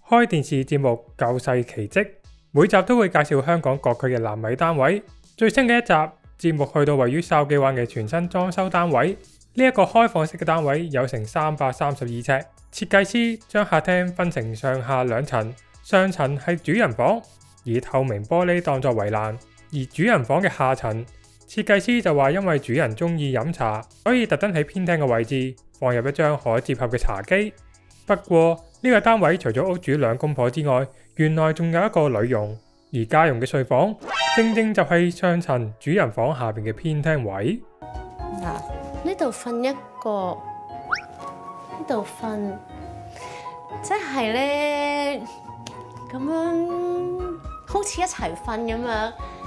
開電視節目《救世奇蹟》，每集都會介紹香港各區嘅納米單位。最新嘅一集節目去到位於筲箕灣嘅全新裝修單位，呢一個開放式嘅單位有成332尺，設計師將客廳分成上下兩層，上層係主人房，以透明玻璃當作圍欄，而主人房嘅下層，設計師就話因為主人中意飲茶，所以特登喺偏廳嘅位置放入一張可接合嘅茶几。不過呢個單位除咗屋主兩公婆之外，原來仲有一個女傭，而家用嘅睡房正正就係上層主人房下邊嘅偏廳位。 呢度瞓一個，呢度瞓，即係呢，咁樣好似一齊瞓咁樣。